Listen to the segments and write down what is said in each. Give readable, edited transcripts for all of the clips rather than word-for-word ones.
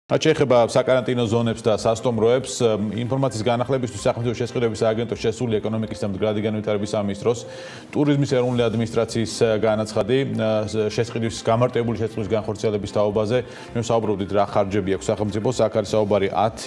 რაც შეეხება საკარანტინო ზონებს და სასტუმროებს, ინფორმაციის განახლებისთვის სახელმწიფო შესყიდვების აგენტოს შესული ეკონომიკის და მდგრადი განვითარების სამინისტროს ტურიზმის ეროვნული ადმინისტრაციის განაცხადი შესყიდვის გამარტივებული შესყიდვის განხორციელების თაობაზე მე ვსაუბრობდით რა ხარჯები აქვს სახელმწიფოს, აქ არის საუბარი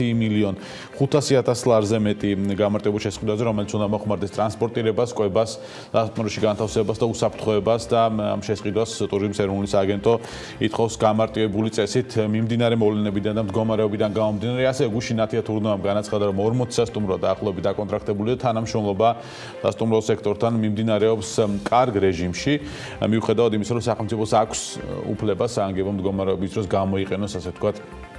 10.500.000 ლარზე მეტი გამარტივებულ შესყიდვაზე, რომელიც უნდა მოხმარდეს ტრანსპორტირებას, კვებას, სასტუმროში განთავსებას და უსაფრთხოებას და ამ შესყიდვას ტურიზმის ეროვნული სააგენტო ითხოვს გამარტივებული წესით მიმდინარე მოვლენებიდან და მდგომარეობიდან გამომდინარე, ასე გუშინ ნათია თურნოვამ განაცხადა, რომ 40 სასტუმრო დაახლოებით დაკონტრაქტებული და თანამშრომლობა სასტუმრო სექტორთან მიმდინარეობს კარგ რეჟიმში, მიუხედავად იმისა, რომ სახელმწიფოს აქვს უფლება საანგებო მდგომარეობის დროს გამოიყენოს, ასე ვთქვათ,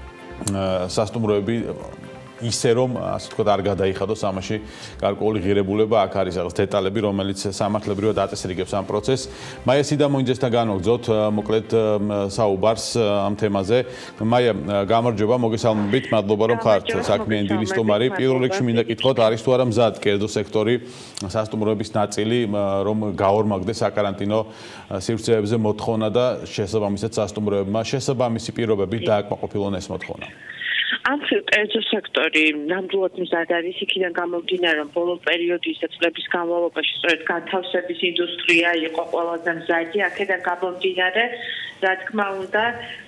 სასტუმროები ისე რომ ასე ვთქვათ არ გადაიხადოს ამაში გარკვეული ღირებულება, აქ არის რაღაც დეტალები, რომელიც სამართლებრივად აწესრიგებს ამ პროცესს. მაია სიდამოინძესთან განვაგრძოთ მოკლედ საუბარს ამ თემაზე. მაია, გამარჯობა, მოგესალმებით, მადლობა რომ ხართ საქმიანი დილის სტუმარი. პირველ რიგში მინდა კითხოთ, არის თუ არა მზად კერძო სექტორი, სასტუმროების ნაწილი, რომ გაორმაგდეს საკარანტინო სივრცეებზე მოთხოვნა და შესაბამისად სასტუმროებმა შესაბამისი პირობებით დააკმაყოფილონ ეს მოთხოვნა. ამ კერძო სექტორი ნამდვილად მზად არის იქიდან გამომდინარე, რომ ბოლო პერიოდის და წლების განმავლობაში სწორედ განთავსების ინდუსტრია იყო ყველაზე მზადი, აქედან გამომდინარე, რა თქმა უნდა,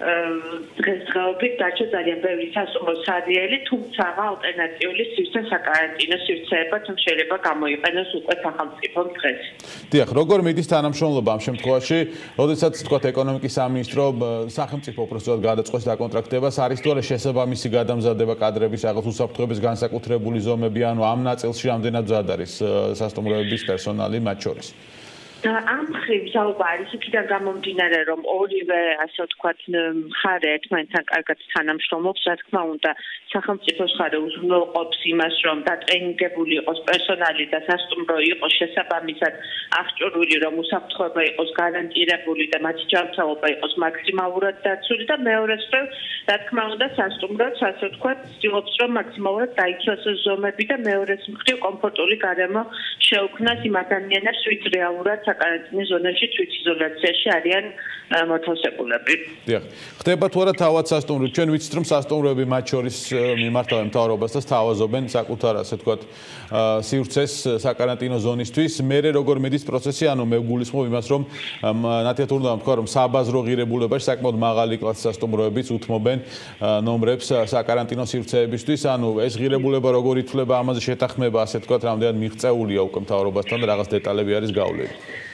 დღესდღეობით დარჩა ძალიან ბევრი სასტუმრო სარიელი, თუმცა ალტერნატიული სივრცე საკარანტინო სივრცეებად შეიძლება გამოიყენოს უკვე სახელმწიფომ დღეს. დიახ, როგორ მიდის თანამშრომლობა ამ შემთხვევაში, როდესაც თქვათ ეკონომიკის სამინისტრო სახელმწიფო უბრალოდ გადაწყვეტს დაკონტრაქტებას, არის თუ არა შესაბამისი გადამზადება კადრების რაღაც უსაფრთხოების განსაკუთრებული ზომები, ანუ ამ ნაწილში რამდენად მზად არის სასტუმროების პერსონალი მათ შორის? ამ მხრივ საუბარი არის იქიდან გამომდინარე, რომ ორივე ასე ვთქვათ მხარე ერთმანეთთან კარგად თანამშრომლობს, რა თქმა უნდა, სახელმწიფოს მხარე უზრუნველყოფს იმას, რომ დატრენინგებული იყოს პერსონალი და სასტუმრო იყოს შესაბამისად აღჭურვილი, რომ უსაფრთხოება იყოს გარანტირებული და მათი ჯანმრთელობა იყოს მაქსიმალურად დაცული და მეორე მხრივ, რა თქმა უნდა, სასტუმროც ასე ვთქვათ, ცდილობს, რომ მაქსიმალურად დაიცვას ზომები და მეორე მხრივ კომფორტული გარემო შეუქმნას იმ ადამიანებს, ვინც რეალურად საკარანტინო ზონაში თვითიზოლაციაში არიან მოთავსებულები. დიახ. ხდება თუ არა თავად სასტუმრო? ჩვენ ვიცით, რომ სასტუმროები მათ შორის მიმართავენ მთავრობას და სთავაზობენ საკუთარ, ასე ვთქვათ, სივრცეს საკარანტინო ზონისთვის. მერე როგორ მიდის პროცესი? ანუ მე გულისხმობ იმას, რომ ნათია თურნოვამ თქვა, რომ საბაზრო ღირებულებაში საკმაოდ მაღალი კლასის სასტუმროებიც უთმობენ ნომრებს საკარანტინო სივრცეებისთვის. ანუ ეს ღირებულება როგორ ითვლება, ამაზე შეთანხმება, ასე ვთქვათ, რამდენად მიღწეულია უკვე მთავრობასთან და რაღაც დეტალები არის გავლილი.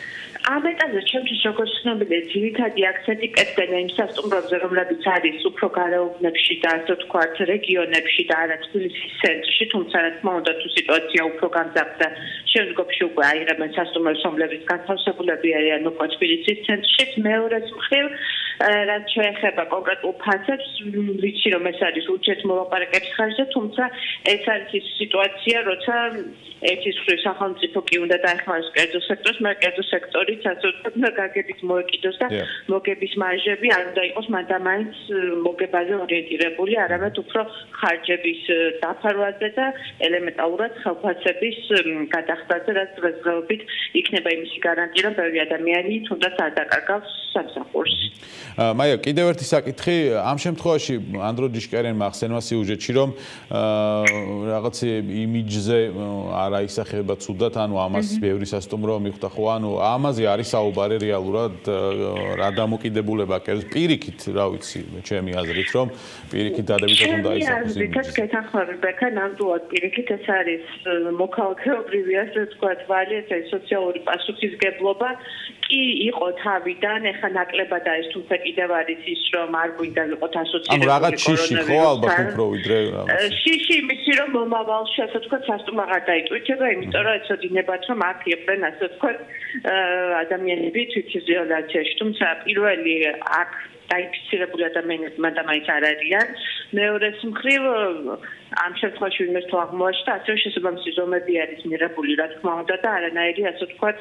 ამ ეტაპზე ჩემთვის როგორც ცნობილია, ძირითადი აქცენტი კეთდება იმ სასტუმროებზე, რომლებიც არის უფრო გარეუბნებში და ასე ვთქვათ, რეგიონებში და არა თბილისის ცენტრში, თუმცა რა თქმა უნდა, თუ სიტუაცია უფრო გამძაფრდა, შემდგომში უკვე აიღებენ სასტუმროებს, რომლებიც განთავსებულები არიან უკვე თბილისის ცენტრში. მეორეს მხრივ, რაც შეეხება კონკრეტულ ფასებს, ვიცი რომ ეს არის ურთიერთმოლაპარაკების ხარჯზე, თუმცა ეს არის ის სიტუაცია, როცა ერთის მხრივ სახელმწიფო კი უნდა დაეხმაროს კერძო სექტორს, მაგრამ კერძო სექტორიც ასე ვთქვათ, უნდა გაგებით მოეკიდოს და მოგების მარჟები არ უნდა იყოს მანდამაინც მოგებაზე ორიენტირებული, არამედ უფრო ხარჯების დაფარვაზე და ელემენტარულად ხელფასების გადახდაზე, რაც დღესდღეობით იქნება იმისი გარანტია, რომ ბევრი ადამიანი თუნდაც არ დაკარგავს სამსახურს. მაია, კიდევ ერთი საკითხი, ამ შემთხვევაში ანდრო ჯიშკერენმა ახსენა სიუჟეტში, რომ რაღაც იმიჯზე არ აისახება ცუდად, ანუ ამას ბევრი სასტუმრო მიხვდა ხო, ანუ ამაზე არის საუბარი რეალურად რა დამოკიდებულება კერძო პირიქით, რა ვიცი, ჩემი აზრით, რომ პირიქით დადებითად უნდა აისახოს იმიჯი. ეს კეთახმები ბექა ნამდვილად პირიქით ეს არის მოქალაქეობრივი, ასე ვთქვათ, ვალი, ეს არის სოციალური პასუხისგებლობა. კი იყო თავიდან, ეხლა ნაკლებად არის, თუმცა კიდევ არის ის, რომ არ გვინდა ვიყოთ ასოცირებული. ანუ რაღაც შიში ხო ალბათ უფრო ვიდრე რაღაც. შიში იმისი, რომ მომავალში, ასე ვთქვათ, სასტუმრო აღარ დაიტვირთება, იმიტომ რომ ეცოდინებათ, რომ აქ იყვნენ, ასე ვთქვათ, ადამიანები თვითიზოლაციაში, თუმცა პირველი აქ დაიფიცირებული ადამიანები მანდამაინც არ არიან. მეორეს მხრივ ამ შემთხვევაში ვინმეს თუ აღმოაჩნდა, ასევე შესაბამისი ზომები არის მიღებული, რა თქმა უნდა და არანაირი, ასე ვთქვათ,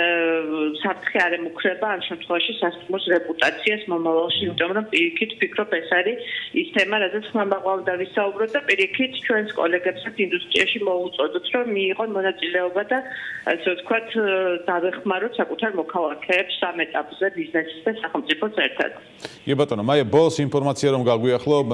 საფრთხე არ ემუქრება ამ შემთხვევაში სასტუმროს რეპუტაციას მომავალში, იმიტომ რომ პირიქით ვფიქრობ, ეს არის ის თემა, რაზეც ხმამაღლა ვისაუბროთ და პირიქით ჩვენს კოლეგებსაც ინდუსტრიაში მოუწოდოთ, რომ მიიღონ მონაწილეობა და ასე ვთქვათ, დავეხმაროთ საკუთარ მოქალაქეებს ამ ეტაპზე ბიზნესის და სახელმწიფოს ერთად. კი ბატონო, მაია, ბოლოს ინფორმაცია რომ გაგვიახლო, რა ხდება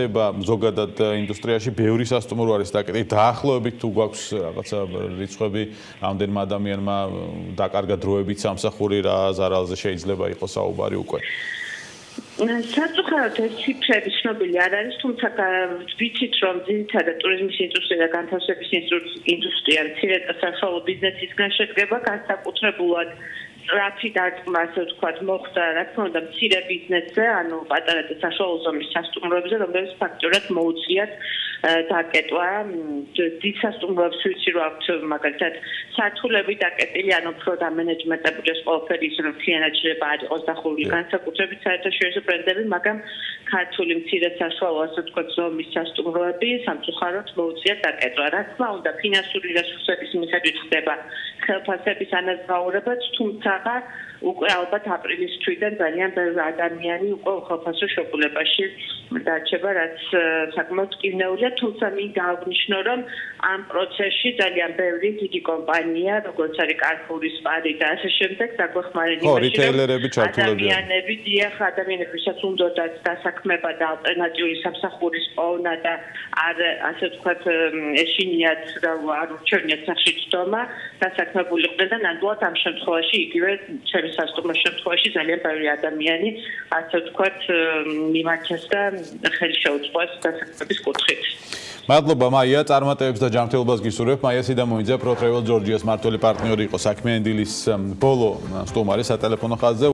ვითარდება ზოგადად ინდუსტრიაში ბევრი სასტუმრო არის დაკეტილი. დაახლოებით თუ გვაქვს რაღაცა რიცხვები რამდენმა ადამიანმა დაკარგა დროებით სამსახური რა ზარალზე შეიძლება იყოს საუბარი უკვე. Საწუხაროდ ეს ციფრები ცნობილი არ არის, თუმცა ვიცით რომ ძირითადად ტურიზმის ინდუსტრია და განთავსების ინდუსტრია მცირე და საშუალო ბიზნესისგან შედგება, განსაკუთრებულად სწრაფი დარტყმა, ასე ვთქვათ, მოხდა, რა თქმა უნდა, მცირე ბიზნესზე, ანუ პატარა და საშუალო ზომის სასტუმროებზე, რომლებიც ფაქტურად მოუწიათ დაკეტვა. დიდ სასტუმროებს ვიცი რომ აქვთ მაგალითად სართულები დაკეტილი, ანუ უფრო დამენეჯმენტებული ეს ყველაფერი ის რომ მთლიანად შეიძლება არ იყოს დახურული განსაკუთრებით საერთაშორისო ბრენდები, მაგრამ ქართული მცირე საშუალო ასე ვთქვათ ზომის სასტუმროები სამწუხაროდ მოუწიათ დაკეტვა. რა თქმა უნდა, ფინანსური რესურსების მიხედვით ხდება ხელფასების ანაზღაურებაც, თუმცა უკვე ალბათ აპრილის თვიდან ძალიან ბევრი ადამიანი უკვე უხელფასო შეკულებაში დარჩება, რაც საკმაოდ კინეულია, თუმცა მინდა აღნიშნო, რომ ამ პროცესში ძალიან ბევრი დიდი კომპანია, როგორც არის Carrefour, Spar და ასე შემდეგ, დაგვეხმარება იმაში, რომ ადამიანები, ადამიანებისაც უნდათ დასაქმება და ალტერნატიული სამსახურის პოვნა და არ ასე ვთქვათ, ეშინიათ და არ ურჩევნიათ სახში წვდომა, დასაქმებული იყვნენ და ნამდვილად ამ შემთხვევაში იგივე ჩემი სასტუმროს შემთხვევაში ძალიან ბევრი ადამიანი ასე ვთქვათ მიმარჩეს და ხელი შეუწყოს დასაქმების კუთხით. მადლობა მაია, წარმატებებს და ჯანმრთელობას გისურვებ. მაია სიდამოიძე, Pro Travel Georgia's მმართველი პარტნიორი იყო საქმიანი დილის ბოლო სტუმარი სატელეფონო ხაზზე.